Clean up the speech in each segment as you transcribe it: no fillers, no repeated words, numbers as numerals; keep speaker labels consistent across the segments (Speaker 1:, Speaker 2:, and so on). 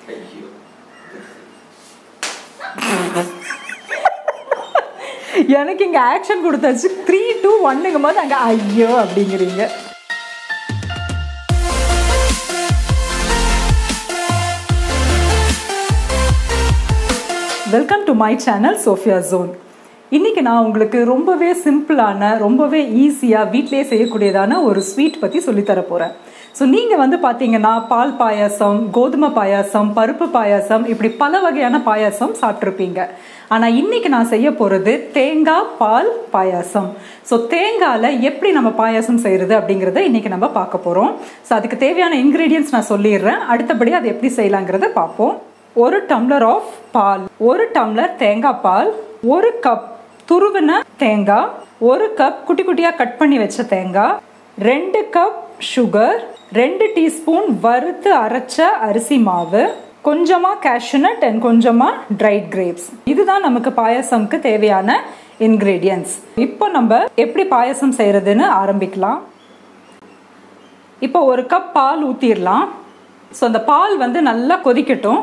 Speaker 1: எனக்கு இங்க ஆக்ஷன் கொடுத்தாச்சு 3 2 1ங்கும் போது அங்க ஐயோ அப்படிங்கிறீங்க. Welcome to my channel SofiaZone. இன்னைக்கு நான் உங்களுக்கு ரொம்பவே சிம்பிளான ரொம்பவே ஈஸியாக வீட்டிலே செய்யக்கூடியதான ஒரு ஸ்வீட் பற்றி சொல்லித்தர போகிறேன். ஸோ நீங்கள் வந்து பார்த்தீங்கன்னா பால் பாயாசம், கோதுமை பாயாசம், பருப்பு பாயாசம், இப்படி பல வகையான பாயாசம் சாப்பிட்ருப்பீங்க. ஆனால் இன்னைக்கு நான் செய்ய போகிறது தேங்காய் பால் பாயாசம். ஸோ தேங்காயில் எப்படி நம்ம பாயாசம் செய்கிறது அப்படிங்கிறத இன்னைக்கு நம்ம பார்க்க போகிறோம். ஸோ அதுக்கு தேவையான இன்க்ரீடியன்ட்ஸ் நான் சொல்லிடுறேன். அடுத்தபடி அதை எப்படி செய்யலாங்கிறத பார்ப்போம். 1 டம்ளர் ஆஃப் பால், 1 டம்ளர் தேங்காய் பால், 1 கப் துருவின தேங்காய், 1 கப் குட்டி குட்டியாக கட் பண்ணி வச்ச தேங்காய், 2 கப் சுகர், 2 டீஸ்பூன் வறுத்து அரைச்ச அரிசி மாவு, கொஞ்சமாக cashew nut and கொஞ்சமாக ட்ரைட் கிரேப்ஸ். இதுதான் நமக்கு பாயாசம்க்கு தேவையான இன்க்ரீடியன்ட்ஸ். இப்போ நம்ம எப்படி பாயாசம் செய்கிறதுன்னு ஆரம்பிக்கலாம். இப்போ 1 கப் பால் ஊற்றிடலாம். ஸோ அந்த பால் வந்து நல்லா கொதிக்கட்டும்.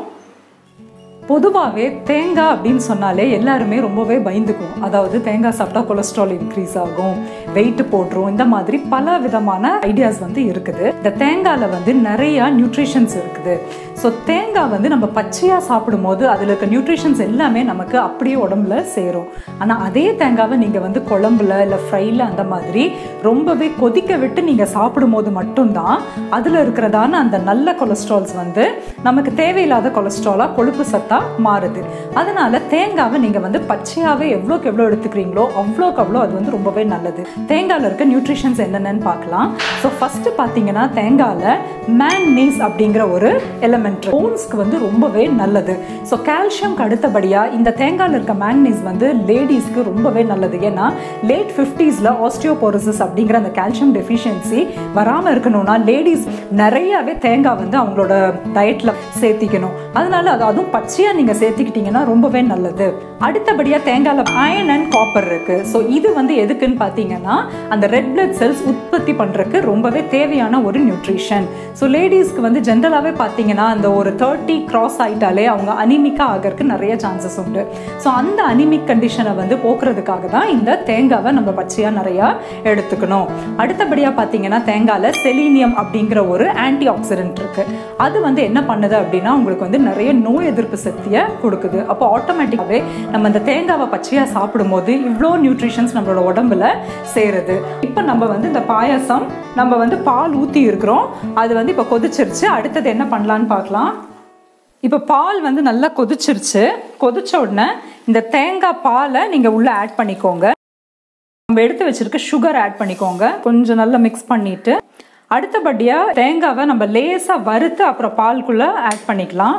Speaker 1: பொதுவாகவே தேங்காய் அப்படின்னு சொன்னாலே எல்லாருமே ரொம்பவே பயந்துக்கும். அதாவது தேங்காய் சாப்பிட்டா கொலஸ்ட்ரால் இன்க்ரீஸ் ஆகும், வெயிட் போட்டுரும், இந்த மாதிரி பல விதமான ஐடியாஸ் வந்து இருக்குது. இந்த தேங்காயில் வந்து நிறைய நியூட்ரிஷன்ஸ் இருக்குது. ஸோ தேங்காய் வந்து நம்ம பச்சையாக சாப்பிடும் போது அதில் இருக்க நியூட்ரிஷன்ஸ் எல்லாமே நமக்கு அப்படியே உடம்புல சேரும். ஆனால் அதே தேங்காவை நீங்கள் வந்து குழம்புல இல்லை ஃப்ரைல அந்த மாதிரி ரொம்பவே கொதிக்க விட்டு நீங்கள் சாப்பிடும் போது மட்டும்தான் அதில் இருக்கிறதான அந்த நல்ல கொலஸ்ட்ரால்ஸ் வந்து நமக்கு தேவையில்லாத கொலஸ்ட்ராலாக கொழுப்பு சத்தா மாறுது. அதனால தேங்காவை நீங்க வந்து பச்சையாவே எவ்வளோக்கு எவ்வளோ எடுத்துக்கிறீங்களோ அவ்வளோக்கு அவ்வளோ அது வந்து ரொம்பவே நல்லது. தேங்காயில் இருக்க நியூட்ரிஷன்ஸ் என்னென்னு பார்க்கலாம். ஸோ ஃபர்ஸ்ட் பார்த்தீங்கன்னா தேங்காயில் மேங்கனீஸ் அப்படிங்கிற ஒரு எலிமெண்ட் போன்ஸ்க்கு வந்து ரொம்பவே நல்லது. ஸோ கால்சியம்க்கு அடுத்தபடியாக இந்த தேங்காயில் இருக்க மேங்கனீஸ் வந்து லேடிஸ்க்கு ரொம்பவே நல்லது. ஏன்னா லேட் 50s ஆஸ்டியோபோரோசிஸ் அப்படிங்கிற அந்த கால்சியம் டெஃபிஷியன்சி வராமல் இருக்கணும்னா லேடிஸ் நிறையாவே தேங்காய் வந்து அவங்களோட டயட்டில் சேர்த்திக்கணும். அதனால அதுவும் பச்சை நீங்க சேர்த்துக்கிட்டீங்கன்னா ரொம்பவே நல்லது. அடுத்தபடியா தேங்காயில அயன் அண்ட் காப்பர் இருக்கு. ஸோ இது வந்து எதுக்குன்னு பார்த்தீங்கன்னா அந்த ரெட் பிளட் செல்ஸ் உற்பத்தி பண்றதுக்கு ரொம்பவே தேவையான ஒரு நியூட்ரிஷன். ஸோ லேடிஸ்க்கு வந்து ஜென்ரலாகவே பார்த்தீங்கன்னா அந்த ஒரு 30 கிராஸ் ஆயிட்டாலே அவங்க அனிமிக்கா ஆகிறதுக்கு நிறைய சான்சஸ் உண்டு. ஸோ அந்த அனிமிக் கண்டிஷனை வந்து போக்குறதுக்காக தான் இந்த தேங்காவை நம்ம பச்சையா நிறையா எடுத்துக்கணும். அடுத்தபடியா பார்த்தீங்கன்னா தேங்காயில செலீனியம் அப்படிங்கிற ஒரு ஆன்டி ஆக்சிடென்ட் இருக்கு. அது வந்து என்ன பண்ணுது அப்படின்னா உங்களுக்கு வந்து நிறைய நோய் எதிர்ப்பு சக்தியை கொடுக்குது. அப்போ ஆட்டோமேட்டிக்காவே நம்ம இந்த தேங்காவை பச்சையா சாப்பிடும் போது இவ்வளோ நியூட்ரிஷன்ஸ் நம்மளோட உடம்புல சேருது. இப்போ நம்ம வந்து இந்த பாயாசம் நம்ம வந்து பால் ஊற்றி இருக்கிறோம். அது வந்து இப்போ கொதிச்சிருச்சு. அடுத்தது என்ன பண்ணலான்னு பார்க்கலாம். இப்போ பால் வந்து நல்லா கொதிச்சிருச்சு. கொதிச்ச உடனே இந்த தேங்காய் பாலை நீங்க உள்ள ஆட் பண்ணிக்கோங்க. நம்ம எடுத்து வச்சிருக்க சுகர் ஆட் பண்ணிக்கோங்க. கொஞ்சம் நல்லா மிக்ஸ் பண்ணிட்டு அடுத்தபடியா தேங்காவை நம்ம லேசா வறுத்து அப்புறம் பாலுக்குள்ள ஆட் பண்ணிக்கலாம்.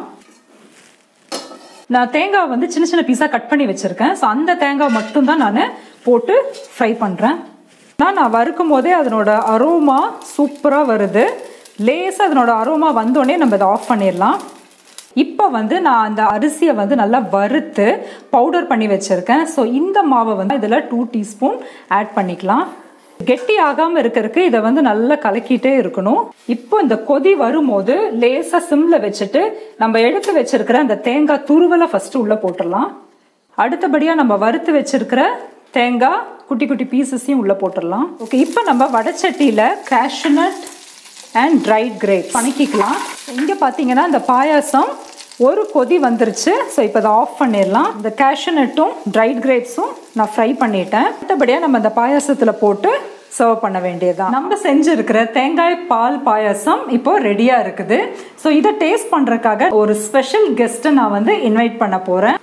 Speaker 1: நான் தேங்காய் வந்து சின்ன சின்ன பீஸாக கட் பண்ணி வச்சுருக்கேன். ஸோ அந்த தேங்காய் மட்டும்தான் நான் போட்டு ஃப்ரை பண்ணுறேன். நான் வறுக்கும் போதே அதனோட அரோமா சூப்பராக வருது. லேசாக அதனோட அரோமா வந்தோடனே நம்ம இதை ஆஃப் பண்ணிடலாம். இப்போ வந்து நான் அந்த அரிசியை வந்து நல்லா வறுத்து பவுடர் பண்ணி வச்சுருக்கேன். ஸோ இந்த மாவை வந்து இதில் 2 டீஸ்பூன் ஆட் பண்ணிக்கலாம். கெட்டி ஆகாமல் இருக்கிறதுக்கு இதை வந்து நல்லா கலக்கிட்டே இருக்கணும். இப்போ இந்த கொதி வரும்போது லேசா சிம்ல வச்சுட்டு நம்ம எடுத்து வச்சிருக்கிற அந்த தேங்காய் துருவலை ஃபர்ஸ்ட் உள்ள போட்டுடலாம். அடுத்தபடியா நம்ம வறுத்து வச்சிருக்கிற தேங்காய் குட்டி குட்டி பீசஸையும் உள்ள போட்டுடலாம். ஓகே, இப்போ நம்ம வடச்சட்டியில cashew nut and dried grapes வணக்கிக்கலாம். இங்க பாத்தீங்கன்னா இந்த பாயாசம் ஒரு கொதி வந்துருச்சு. ஸோ இப்போ அதை ஆஃப் பண்ணிடலாம். இந்த cashew nutம் ட்ரைட் கிரேப்ஸும் நான் ஃப்ரை பண்ணிட்டேன். அடுத்தபடியாக நம்ம இந்த பாயாசத்தில் போட்டு சர்வ் பண்ண வேண்டியதுதான். நம்ம செஞ்சிருக்கிற தேங்காய் பால் பாயாசம் இப்போ ரெடியாக இருக்குது. ஸோ இதை டேஸ்ட் பண்ணுறதுக்காக ஒரு ஸ்பெஷல் கெஸ்ட்டை நான் வந்து இன்வைட் பண்ண போகிறேன்.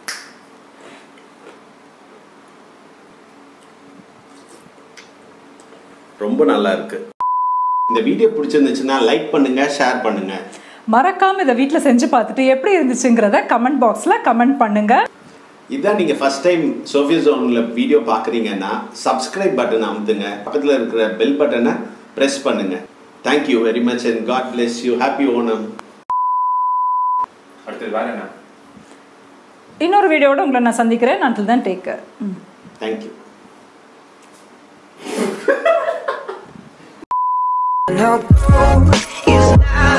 Speaker 2: ரொம்ப நல்லா இருக்கு. இந்த வீடியோ பிடிச்சிருந்துச்சுன்னா லைக் பண்ணுங்க, ஷேர் பண்ணுங்க.
Speaker 1: மறக்காம இதை வீட்டில் செஞ்சு பார்த்துட்டு எப்படி இருந்துச்சுங்கிறத கமெண்ட் பாக்ஸில் கமெண்ட் பண்ணுங்க.
Speaker 2: இதான் நீங்கள் ஃபர்ஸ்ட் டைம் SofiaZoneல வீடியோ பார்க்குறீங்கன்னா சப்ஸ்கிரைப் பட்டன் அமுத்துங்க. பக்கத்தில் இருக்கிற பெல் பட்டனை ப்ரெஸ் பண்ணுங்க. Thank you very much and God bless you. Happy Onam. அடுத்தது வேற என்ன?
Speaker 1: இன்னொரு வீடியோட உங்களை நான் சந்திக்கிறேன். until then take care.
Speaker 2: Thank you.
Speaker 3: No, it's not.